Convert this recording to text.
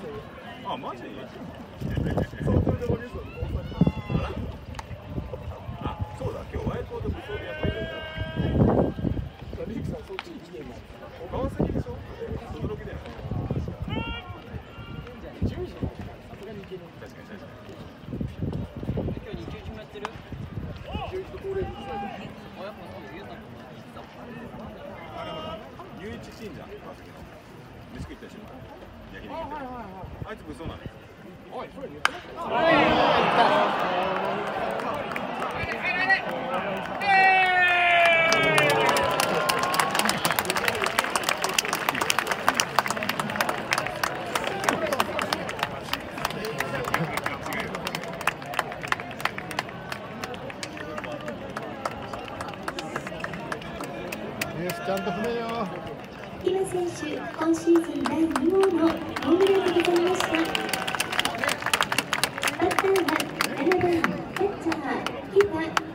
あ、マジ？あ、そうだ、今日ワイコード武装でやってるんだ。リークさん、そっちに来てるの？川崎でしょ？驚きだよね。10時さすがに行ける。確かに確かに。 今日日中もやってる？11と恒例に伝えて。あ、やっぱそう言うたと思う。 あれほら、雄一信者、川崎の。飯食いったでしょ。焼肉行った。あいつ武装なの。おい、それ言ってましたよ。 ちゃんと踏めよ。 今選手、今シーズン第2号のホームランでございました。バッターは7番キャッチャー木田